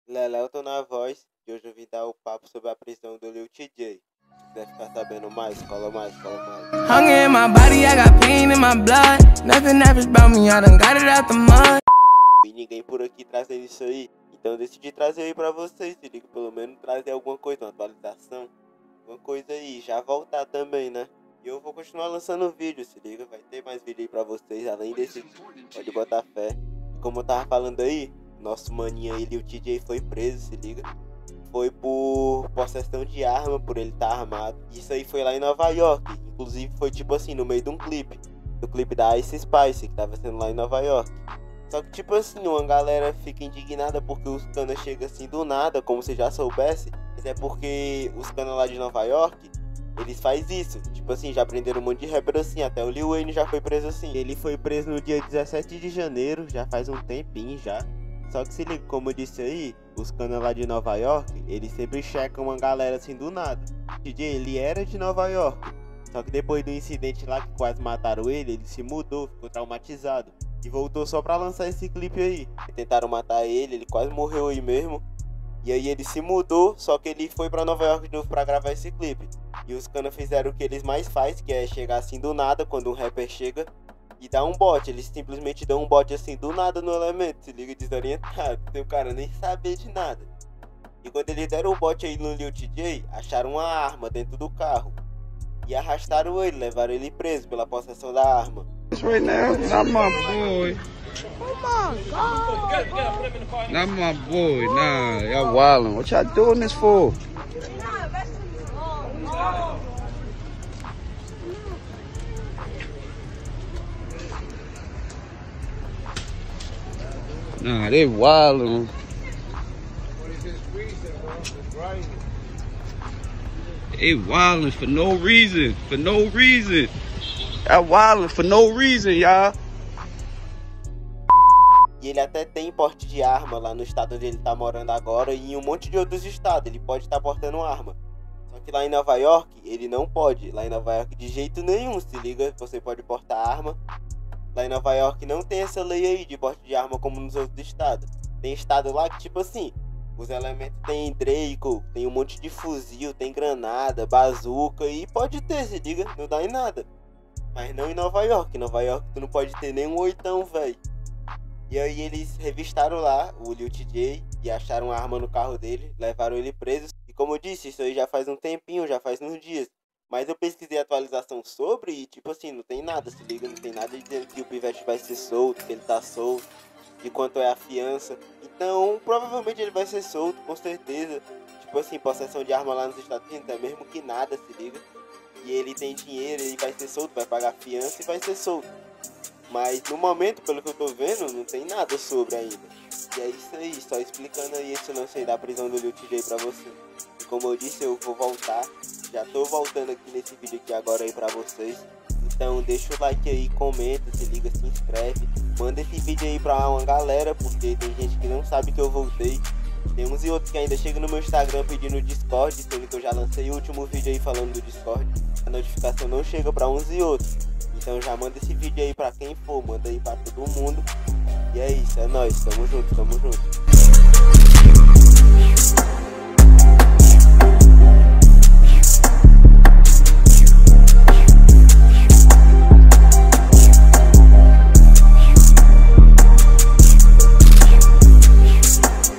Leléo, tô na voz e hoje eu vim dar o papo sobre a prisão do Lil TJ. Se quiser ficar sabendo mais, cola mais. Hunger in my body, I got pain in my blood. Nothing average about me, I done got it out the mud. E ninguém por aqui trazendo isso aí, então eu decidi trazer aí pra vocês, se liga, pelo menos trazer alguma coisa, uma atualização, alguma coisa aí, já voltar também, né? E eu vou continuar lançando vídeo, se liga, vai ter mais vídeo aí pra vocês, além desse, pode botar fé. E como eu tava falando aí, nosso maninho aí, Lil TJ, foi preso, se liga. Foi por possessão de arma, por ele estar armado. Isso aí foi lá em Nova York, inclusive foi tipo assim, no meio de um clipe. Do clipe da Ice Spice, que tava sendo lá em Nova York. Só que tipo assim, uma galera fica indignada porque os canas chegam assim do nada, como se já soubesse. Mas é porque os canas lá de Nova York, eles fazem isso. Tipo assim, já prenderam um monte de rapper assim, até o Lil Wayne já foi preso assim. Ele foi preso no dia 17 de janeiro, já faz um tempinho já. Só que se liga, como eu disse aí, os canas lá de Nova York, eles sempre checam uma galera assim do nada. O DJ, ele era de Nova York. Só que depois do incidente lá que quase mataram ele se mudou, ficou traumatizado. E voltou só pra lançar esse clipe aí. Tentaram matar ele quase morreu aí mesmo. E aí ele se mudou, só que ele foi pra Nova York de novo pra gravar esse clipe. E os caras fizeram o que eles mais fazem, que é chegar assim do nada, quando um rapper chega, e dar um bot. Eles simplesmente dão um bot assim do nada no elemento, se liga, desorientado, sem o cara nem saber de nada. E quando eles deram o bot aí no Lil TJ, acharam uma arma dentro do carro. E arrastaram ele, levaram ele preso pela possessão da arma. Right now, not my boy. Oh my God. Not my boy. Nah, y'all wildin'. What y'all doing this for? Nah, they wildin'. They wildin' for no reason. For no reason. Y'all wildin' for no reason, y'all. E ele até tem porte de arma lá no estado onde ele tá morando agora e em um monte de outros estados ele pode estar portando arma. Só que lá em Nova York ele não pode. Lá em Nova York de jeito nenhum, se liga, você pode portar arma. Lá em Nova York não tem essa lei aí de porte de arma como nos outros estados. Tem estado lá que tipo assim, os elementos tem Draco, tem um monte de fuzil, tem granada, bazuca e pode ter, se liga, não dá em nada. Mas não em Nova York. Em Nova York tu não pode ter nenhum oitão, velho. E aí eles revistaram lá o Lil TJ e acharam uma arma no carro dele, levaram ele preso. E como eu disse, isso aí já faz um tempinho, já faz uns dias. Mas eu pesquisei atualização sobre e tipo assim, não tem nada, se liga, não tem nada dizendo que o pivete vai ser solto, que ele tá solto, de quanto é a fiança. Então, provavelmente ele vai ser solto, com certeza. Tipo assim, possessão de arma lá nos Estados Unidos é mesmo que nada, se liga. E ele tem dinheiro, ele vai ser solto, vai pagar fiança e vai ser solto. Mas no momento, pelo que eu tô vendo, não tem nada sobre ainda. E é isso aí, só explicando aí esse lance aí da prisão do Lil TJ pra você. E como eu disse, eu vou voltar. Já tô voltando aqui nesse vídeo aqui agora aí pra vocês. Então deixa o like aí, comenta, se liga, se inscreve. Manda esse vídeo aí pra uma galera, porque tem gente que não sabe que eu voltei. Tem uns e outros que ainda chegam no meu Instagram pedindo Discord, sendo que eu já lancei o último vídeo aí falando do Discord. A notificação não chega pra uns e outros. Então já manda esse vídeo aí pra quem for, manda aí pra todo mundo. E é isso, é nóis, tamo junto, tamo junto.